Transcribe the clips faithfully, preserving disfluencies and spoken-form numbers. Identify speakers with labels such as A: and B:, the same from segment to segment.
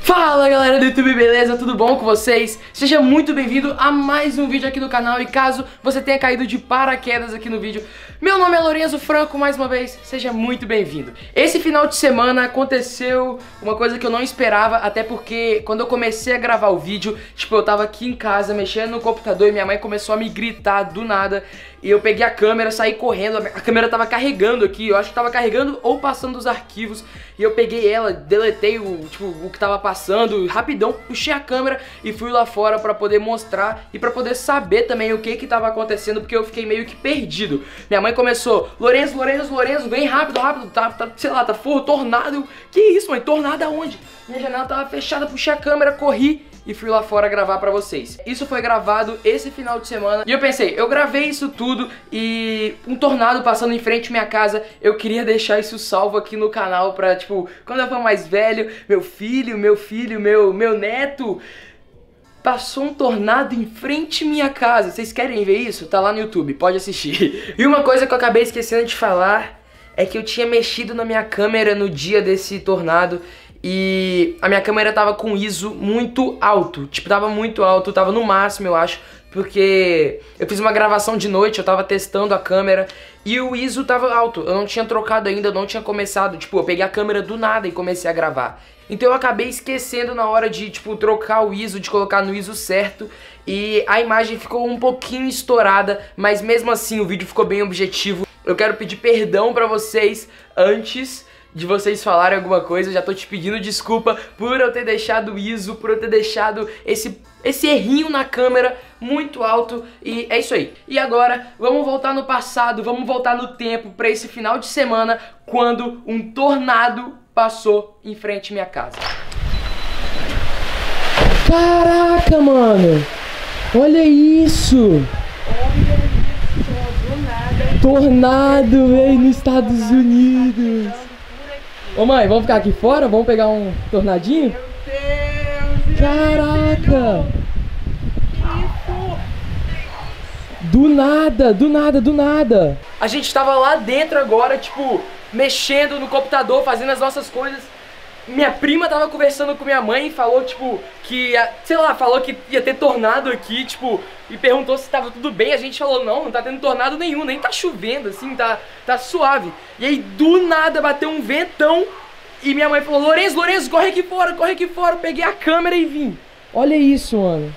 A: Fala galera do YouTube, beleza? Tudo bom com vocês? Seja muito bem-vindo a mais um vídeo aqui do canal. E caso você tenha caído de paraquedas aqui no vídeo, meu nome é Lorenzo Franco, mais uma vez, seja muito bem-vindo. Esse final de semana aconteceu uma coisa que eu não esperava, até porque quando eu comecei a gravar o vídeo, tipo, eu tava aqui em casa mexendo no computador e minha mãe começou a me gritar do nada. E eu peguei a câmera, saí correndo, a câmera tava carregando aqui, eu acho que tava carregando ou passando os arquivos. E eu peguei ela, deletei o, tipo, o que tava passando, rapidão, puxei a câmera e fui lá fora pra poder mostrar e pra poder saber também o que que tava acontecendo, porque eu fiquei meio que perdido. Minha mãe começou, Lorenzo, Lorenzo, Lorenzo, vem rápido, rápido, tá, tá sei lá, tá fogo, tornado. Que isso, mãe, tornado aonde? Minha janela tava fechada, puxei a câmera, corri e fui lá fora gravar pra vocês. Isso foi gravado esse final de semana e eu pensei, eu gravei isso tudo e um tornado passando em frente à minha casa, eu queria deixar isso salvo aqui no canal pra, tipo, quando eu for mais velho, meu filho, meu filho, meu, meu neto, passou um tornado em frente à minha casa. Vocês querem ver isso? Tá lá no YouTube, pode assistir. E uma coisa que eu acabei esquecendo de falar é que eu tinha mexido na minha câmera no dia desse tornado e a minha câmera tava com I S O muito alto, tipo, tava muito alto, tava no máximo, eu acho, porque eu fiz uma gravação de noite, eu tava testando a câmera e o I S O tava alto, eu não tinha trocado ainda, eu não tinha começado, tipo, eu peguei a câmera do nada e comecei a gravar. Então eu acabei esquecendo na hora de, tipo, trocar o I S O, de colocar no I S O certo e a imagem ficou um pouquinho estourada, mas mesmo assim o vídeo ficou bem objetivo. Eu quero pedir perdão pra vocês antes de vocês falarem alguma coisa, eu já tô te pedindo desculpa por eu ter deixado o I S O, por eu ter deixado esse, esse errinho na câmera muito alto, e é isso aí. E agora, vamos voltar no passado, vamos voltar no tempo pra esse final de semana, quando um tornado passou em frente à minha casa. Caraca, mano! Olha isso! Olha isso, do nada. Tornado, velho, nos Estados Unidos! Ô mãe, vamos ficar aqui fora? Vamos pegar um tornadinho?
B: Meu Deus!
A: Caraca!
B: Isso!
A: Do nada, do nada, do nada! A gente tava lá dentro agora, tipo, mexendo no computador, fazendo as nossas coisas. Minha prima tava conversando com minha mãe e falou, tipo, que, sei lá, falou que ia ter tornado aqui, tipo, e perguntou se tava tudo bem. A gente falou, não, não tá tendo tornado nenhum, nem tá chovendo, assim, tá, tá suave. E aí, do nada, bateu um ventão e minha mãe falou, Lorenzo, Lorenzo, corre aqui fora, corre aqui fora. Eu peguei a câmera e vim. Olha isso, mano.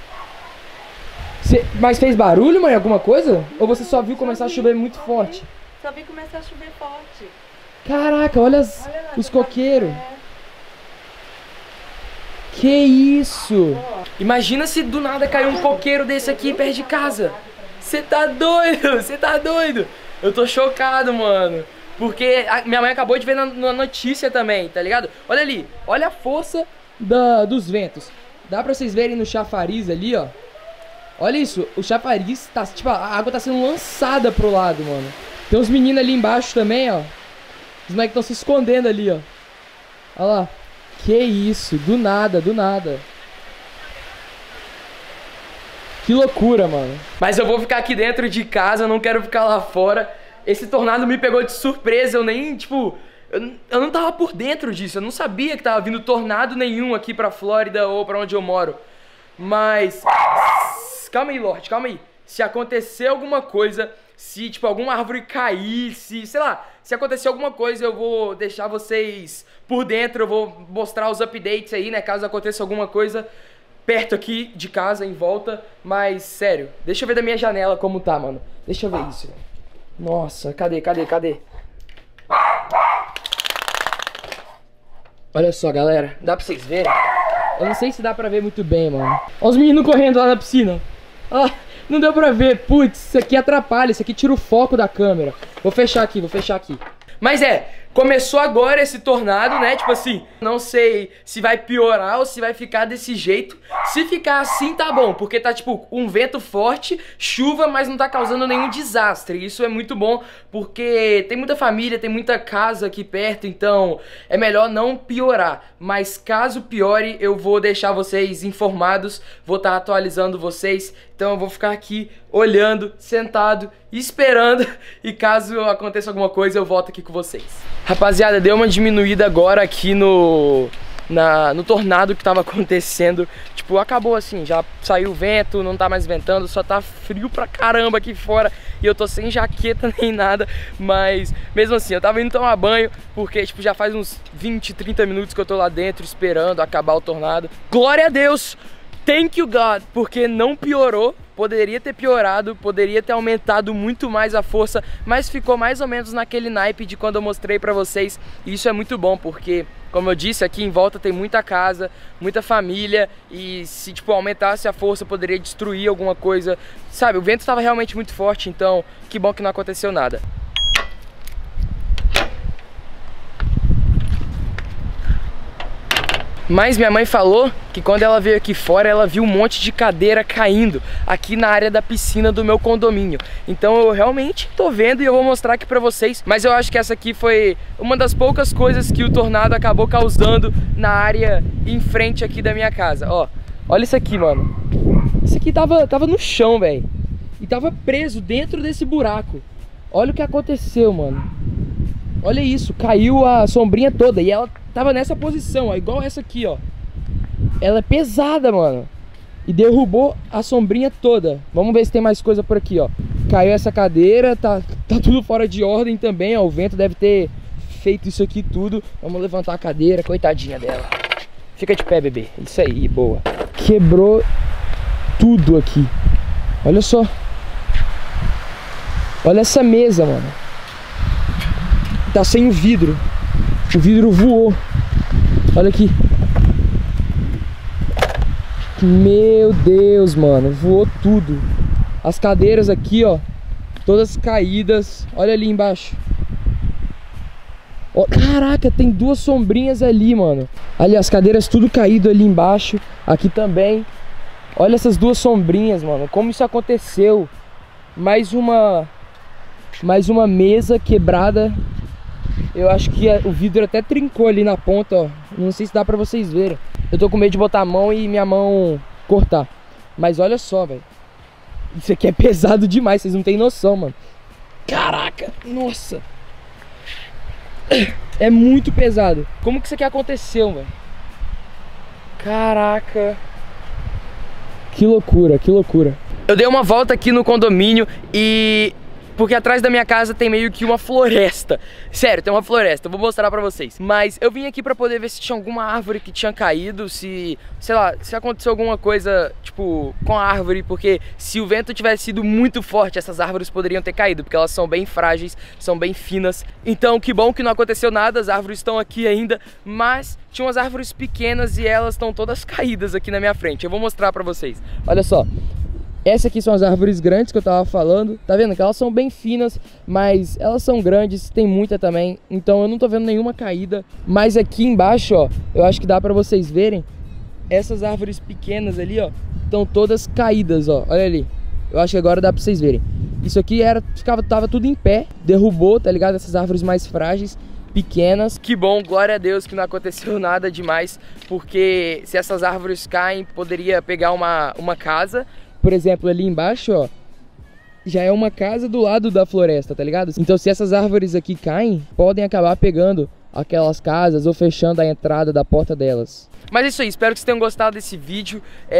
A: Cê, mas fez barulho, mãe, alguma coisa? Ou você só viu começar a chover muito forte?
B: Só vi começar a chover forte.
A: Caraca, olha, as, olha lá, os coqueiros. É. Que isso? Imagina se do nada caiu um coqueiro desse aqui perto de casa. Você tá doido? Você tá doido? Eu tô chocado, mano. Porque a minha mãe acabou de ver na, na notícia também, tá ligado? Olha ali, olha a força da, dos ventos. Dá pra vocês verem no chafariz ali, ó. Olha isso, o chafariz tá, tipo, a água tá sendo lançada pro lado, mano. Tem uns meninos ali embaixo também, ó. Os moleques estão se escondendo ali, ó. Olha lá. Que isso, do nada, do nada. Que loucura, mano. Mas eu vou ficar aqui dentro de casa, eu não quero ficar lá fora. Esse tornado me pegou de surpresa, eu nem, tipo... Eu, eu não tava por dentro disso, eu não sabia que tava vindo tornado nenhum aqui pra Flórida ou pra onde eu moro. Mas... Calma aí, Lorde, calma aí. Se acontecer alguma coisa... Se, tipo, alguma árvore cair, se, sei lá, se acontecer alguma coisa, eu vou deixar vocês por dentro, eu vou mostrar os updates aí, né, caso aconteça alguma coisa perto aqui de casa, em volta. Mas, sério, deixa eu ver da minha janela como tá, mano. Deixa eu ver isso, velho. Nossa, cadê, cadê, cadê? Olha só, galera, dá pra vocês verem? Eu não sei se dá pra ver muito bem, mano. Olha os meninos correndo lá na piscina. Ah, não deu pra ver. Putz, isso aqui atrapalha, isso aqui tira o foco da câmera. Vou fechar aqui, vou fechar aqui. Mas é, começou agora esse tornado, né? Tipo assim, não sei se vai piorar ou se vai ficar desse jeito. Se ficar assim, tá bom, porque tá tipo um vento forte, chuva, mas não tá causando nenhum desastre. Isso é muito bom, porque tem muita família, tem muita casa aqui perto, então é melhor não piorar. Mas caso piore, eu vou deixar vocês informados, vou estar atualizando vocês. Então eu vou ficar aqui olhando, sentado, esperando, e caso aconteça alguma coisa eu volto aqui com vocês. Rapaziada, deu uma diminuída agora aqui no, na, no tornado que tava acontecendo. Tipo, acabou assim, já saiu o vento, não tá mais ventando, só tá frio pra caramba aqui fora. E eu tô sem jaqueta nem nada, mas mesmo assim, eu tava indo tomar banho, porque tipo, já faz uns vinte, trinta minutos que eu tô lá dentro esperando acabar o tornado. Glória a Deus! Thank you God, porque não piorou, poderia ter piorado, poderia ter aumentado muito mais a força, mas ficou mais ou menos naquele naipe de quando eu mostrei pra vocês, e isso é muito bom, porque, como eu disse, aqui em volta tem muita casa, muita família, e se tipo aumentasse a força poderia destruir alguma coisa, sabe, o vento estava realmente muito forte, então que bom que não aconteceu nada. Mas minha mãe falou que quando ela veio aqui fora, ela viu um monte de cadeira caindo aqui na área da piscina do meu condomínio. Então eu realmente tô vendo e eu vou mostrar aqui pra vocês. Mas eu acho que essa aqui foi uma das poucas coisas que o tornado acabou causando na área em frente aqui da minha casa. Ó, olha isso aqui, mano. Isso aqui tava, tava no chão, velho. E tava preso dentro desse buraco. Olha o que aconteceu, mano. Olha isso, caiu a sombrinha toda e ela tava nessa posição, ó, igual essa aqui, ó. Ela é pesada, mano. E derrubou a sombrinha toda. Vamos ver se tem mais coisa por aqui, ó. Caiu essa cadeira, tá, tá tudo fora de ordem também, ó. O vento deve ter feito isso aqui tudo. Vamos levantar a cadeira, coitadinha dela. Fica de pé, bebê. Isso aí, boa. Quebrou tudo aqui. Olha só. Olha essa mesa, mano. Tá sem o vidro. O vidro voou. Olha aqui. Meu Deus, mano. Voou tudo. As cadeiras aqui, ó, todas caídas. Olha ali embaixo. Ó, caraca, tem duas sombrinhas ali, mano. Ali, as cadeiras tudo caído ali embaixo. Aqui também. Olha essas duas sombrinhas, mano. Como isso aconteceu. Mais uma... Mais uma mesa quebrada. Eu acho que o vidro até trincou ali na ponta, ó. Não sei se dá pra vocês verem. Eu tô com medo de botar a mão e minha mão cortar. Mas olha só, velho. Isso aqui é pesado demais, vocês não tem noção, mano. Caraca, nossa. É muito pesado. Como que isso aqui aconteceu, velho? Caraca. Que loucura, que loucura. Eu dei uma volta aqui no condomínio e... porque atrás da minha casa tem meio que uma floresta. Sério, tem uma floresta, eu vou mostrar pra vocês. Mas eu vim aqui pra poder ver se tinha alguma árvore que tinha caído. Se, sei lá, se aconteceu alguma coisa, tipo, com a árvore. Porque se o vento tivesse sido muito forte, essas árvores poderiam ter caído, porque elas são bem frágeis, são bem finas. Então, que bom que não aconteceu nada, as árvores estão aqui ainda. Mas tinha umas árvores pequenas e elas estão todas caídas aqui na minha frente. Eu vou mostrar pra vocês. Olha só. Essas aqui são as árvores grandes que eu tava falando. Tá vendo que elas são bem finas, mas elas são grandes, tem muita também. Então eu não tô vendo nenhuma caída. Mas aqui embaixo, ó, eu acho que dá pra vocês verem. Essas árvores pequenas ali, ó, estão todas caídas, ó. Olha ali. Eu acho que agora dá pra vocês verem. Isso aqui era, ficava, tava tudo em pé. Derrubou, tá ligado? Essas árvores mais frágeis, pequenas. Que bom, glória a Deus que não aconteceu nada demais. Porque se essas árvores caem, poderia pegar uma, uma casa. Por exemplo, ali embaixo, ó, já é uma casa do lado da floresta, tá ligado? Então se essas árvores aqui caem, podem acabar pegando aquelas casas ou fechando a entrada da porta delas. Mas é isso aí, espero que vocês tenham gostado desse vídeo.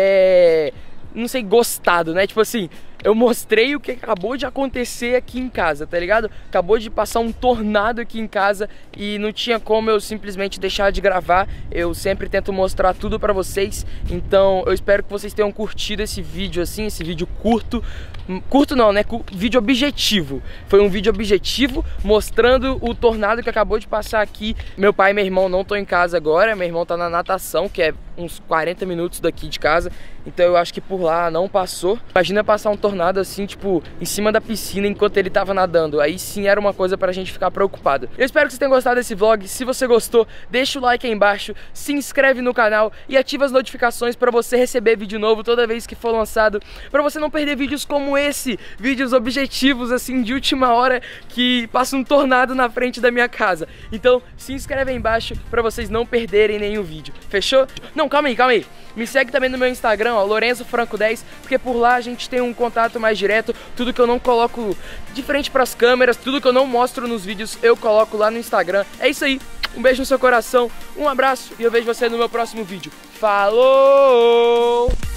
A: É... Não sei, gostado, né? Tipo assim, eu mostrei o que acabou de acontecer aqui em casa, tá ligado? Acabou de passar um tornado aqui em casa e não tinha como eu simplesmente deixar de gravar. Eu sempre tento mostrar tudo pra vocês. Então eu espero que vocês tenham curtido esse vídeo assim, esse vídeo curto. Curto não, né? Vídeo objetivo. Foi um vídeo objetivo mostrando o tornado que acabou de passar aqui. Meu pai e meu irmão não estão em casa agora. Meu irmão tá na natação, que é uns quarenta minutos daqui de casa. Então eu acho que por lá não passou. Imagina passar um tornado assim, tipo, em cima da piscina enquanto ele tava nadando. Aí sim era uma coisa pra gente ficar preocupado. Eu espero que vocês tenham gostado desse vlog. Se você gostou, deixa o like aí embaixo, se inscreve no canal e ativa as notificações pra você receber vídeo novo toda vez que for lançado, pra você não perder vídeos como esse, vídeos objetivos assim de última hora que passa um tornado na frente da minha casa. Então se inscreve aí embaixo pra vocês não perderem nenhum vídeo. Fechou? Não, calma aí, calma aí. Me segue também no meu Instagram, ó, Lorenzo Franco dez, porque por lá a gente tem um contato mais direto. Tudo que eu não coloco de frente pras câmeras, tudo que eu não mostro nos vídeos, eu coloco lá no Instagram. É isso aí. Um beijo no seu coração, um abraço e eu vejo você no meu próximo vídeo. Falou!